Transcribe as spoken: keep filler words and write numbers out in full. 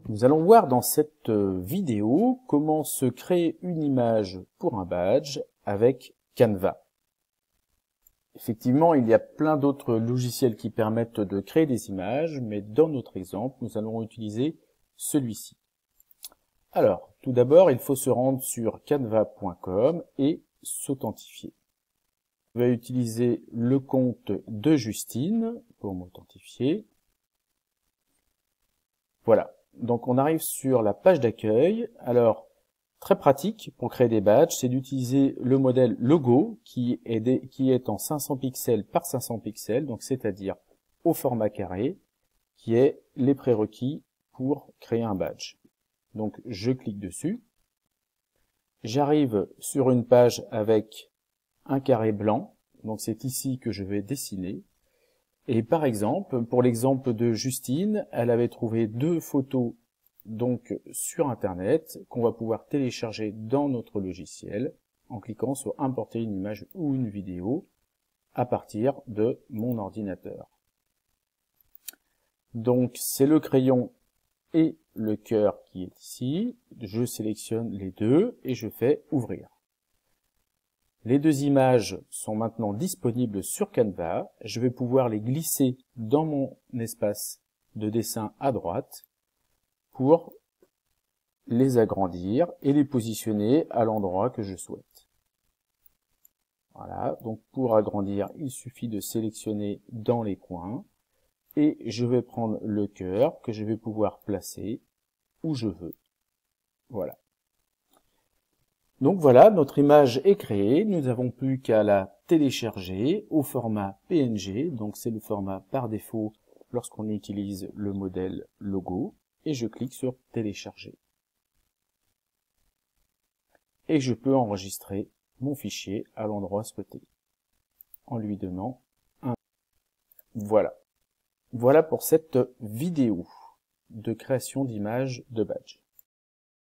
Nous allons voir dans cette vidéo comment se créer une image pour un badge avec Canva. Effectivement, il y a plein d'autres logiciels qui permettent de créer des images, mais dans notre exemple, nous allons utiliser celui-ci. Alors, tout d'abord, il faut se rendre sur canva point com et s'authentifier. Je vais utiliser le compte de Justine pour m'authentifier. Voilà. Donc on arrive sur la page d'accueil. Alors, très pratique pour créer des badges, c'est d'utiliser le modèle logo qui est, des, qui est en cinq cents pixels par cinq cents pixels, donc c'est-à-dire au format carré, qui est les prérequis pour créer un badge. Donc je clique dessus. J'arrive sur une page avec un carré blanc, donc c'est ici que je vais dessiner. Et par exemple, pour l'exemple de Justine, elle avait trouvé deux photos donc sur Internet qu'on va pouvoir télécharger dans notre logiciel en cliquant sur importer une image ou une vidéo à partir de mon ordinateur. Donc c'est le crayon et le cœur qui est ici. Je sélectionne les deux et je fais ouvrir. Les deux images sont maintenant disponibles sur Canva. Je vais pouvoir les glisser dans mon espace de dessin à droite pour les agrandir et les positionner à l'endroit que je souhaite. Voilà, donc pour agrandir, il suffit de sélectionner dans les coins et je vais prendre le cœur que je vais pouvoir placer où je veux. Voilà. Donc voilà, notre image est créée, nous n'avons plus qu'à la télécharger au format P N G, donc c'est le format par défaut lorsqu'on utilise le modèle logo, et je clique sur télécharger. Et je peux enregistrer mon fichier à l'endroit souhaité, en lui donnant un. Voilà. Voilà pour cette vidéo de création d'images de badge.